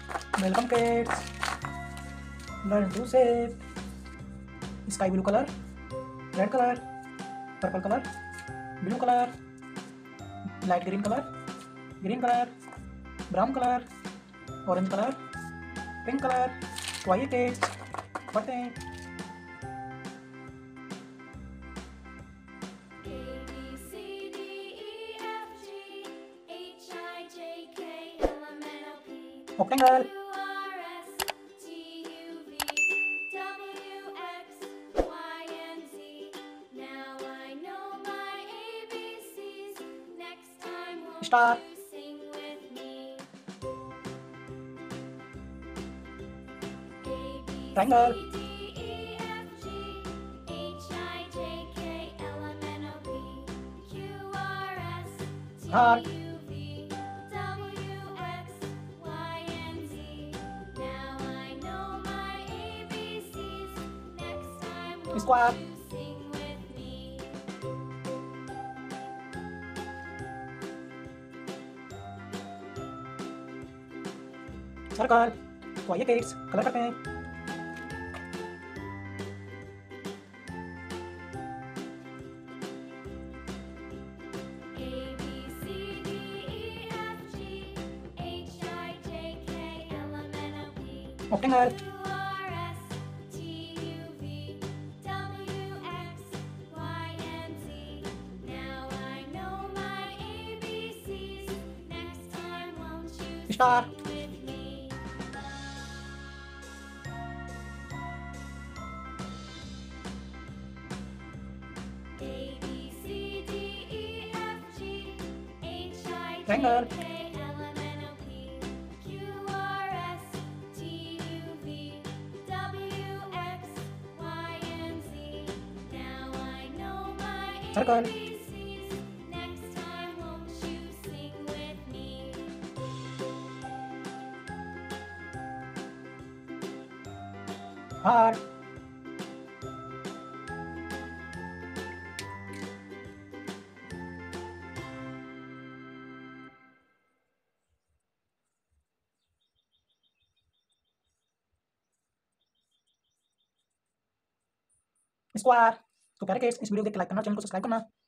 Welcome kids. Learn to shape. Sky blue color, red color, purple color, blue color, light green color, brown color, orange color, pink color. Quiet kids. पढ़ते हैं. Octagon. Star. Triangle. Heart. Square. Circle. Quiet kids. Colour करते हैं. Octagon. Star. Triangle. Circle. Heart. Square. तो प्यारे kids, इस video को देख के लाइक करना, चैनल को सब्सक्राइब करना.